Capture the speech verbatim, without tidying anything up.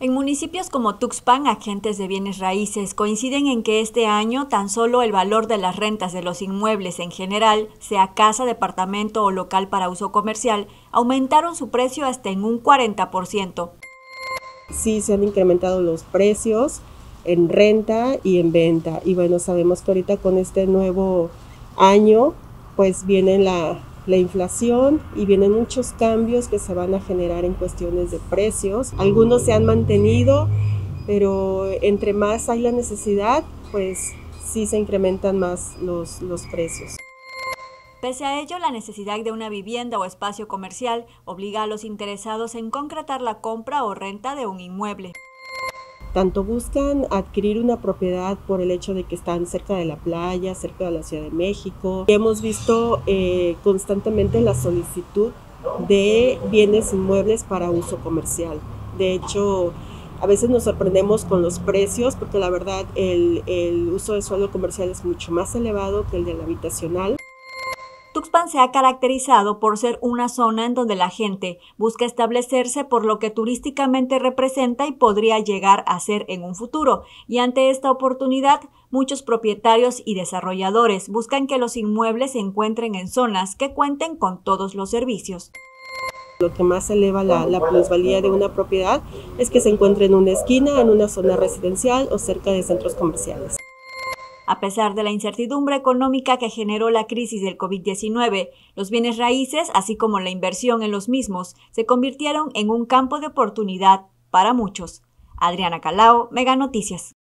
En municipios como Tuxpan, agentes de bienes raíces coinciden en que este año tan solo el valor de las rentas de los inmuebles en general, sea casa, departamento o local para uso comercial, aumentaron su precio hasta en un cuarenta por ciento. Sí, se han incrementado los precios en renta y en venta. Y bueno, sabemos que ahorita con este nuevo año, pues viene la, la inflación y vienen muchos cambios que se van a generar en cuestiones de precios. Algunos se han mantenido, pero entre más hay la necesidad, pues sí se incrementan más los, los precios. Pese a ello, la necesidad de una vivienda o espacio comercial obliga a los interesados en concretar la compra o renta de un inmueble. Tanto buscan adquirir una propiedad por el hecho de que están cerca de la playa, cerca de la Ciudad de México. Hemos visto eh, constantemente la solicitud de bienes inmuebles para uso comercial. De hecho, a veces nos sorprendemos con los precios porque la verdad el, el uso de suelo comercial es mucho más elevado que el del habitacional. Tuxpan se ha caracterizado por ser una zona en donde la gente busca establecerse por lo que turísticamente representa y podría llegar a ser en un futuro. Y ante esta oportunidad, muchos propietarios y desarrolladores buscan que los inmuebles se encuentren en zonas que cuenten con todos los servicios. Lo que más eleva la, la plusvalía de una propiedad es que se encuentre en una esquina, en una zona residencial o cerca de centros comerciales. A pesar de la incertidumbre económica que generó la crisis del COVID diecinueve, los bienes raíces, así como la inversión en los mismos, se convirtieron en un campo de oportunidad para muchos. Adriana Calao, Mega Noticias.